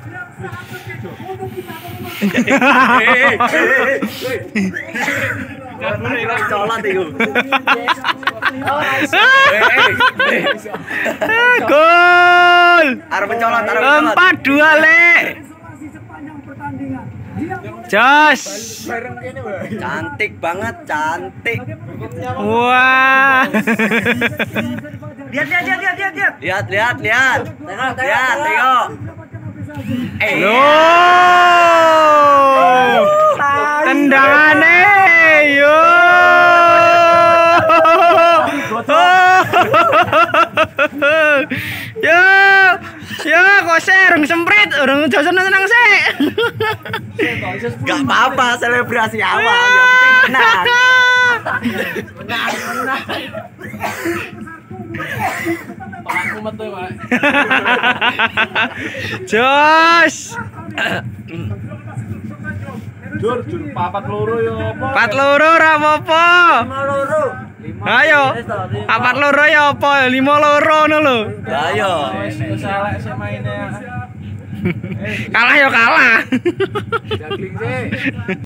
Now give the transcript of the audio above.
Colot iku. Gol. Arep mencolot, 4-2 Lek. Jos. Cantik banget, cantik. Wah. Lihat. Lihat, tengok. Loh. Tendangane yo. Yo, kok sereng semprit, urung seneng sih. Gak apa-apa, selebrasi awal, yang penting menang. Aku metu, Pak. Jos. Jur 4-2 ya apa? 4-2 ora apa-apa. 5-2. Ayo. 4-2 ya apa? 5-2 ngono lho. Ayo. Wis elek sih maine. Kalah ya kalah. Jagling sih.